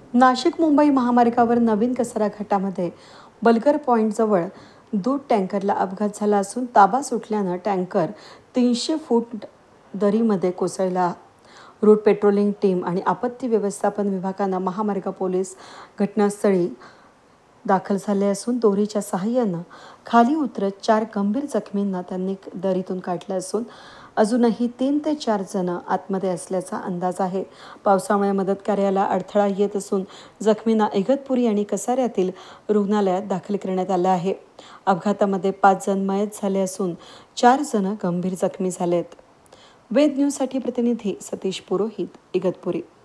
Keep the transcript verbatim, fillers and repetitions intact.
नाशिक मुंबई महामार्गावर नवीन कसारा घाटामध्ये बलगर पॉईंटजवळ दूध टँकरला अपघात झाला असून ताबा सुटल्यानं टँकर तीनशे फूट दरीमध्ये कोसळला. रूट पेट्रोलिंग टीम आणि आपत्ती व्यवस्थापन विभागानं महामार्ग पोलीस घटनास्थळी दाखल झाले असून दोरीच्या सहाय्यानं खाली उतरत चार गंभीर जखमींना त्यांनी दरीतून काढलं असून अजूनही तीन ते चार जण आतमध्ये असल्याचा अंदाज आहे. पावसामुळे मदत कार्याला अडथळा येत असून जखमींना इगतपुरी आणि कसाऱ्यातील रुग्णालयात दाखल करण्यात आलं आहे. अपघातामध्ये पाच जण मयत झाले असून चार जण गंभीर जखमी झालेत. वेद न्यूजसाठी प्रतिनिधी सतीश पुरोहित, इगतपुरी.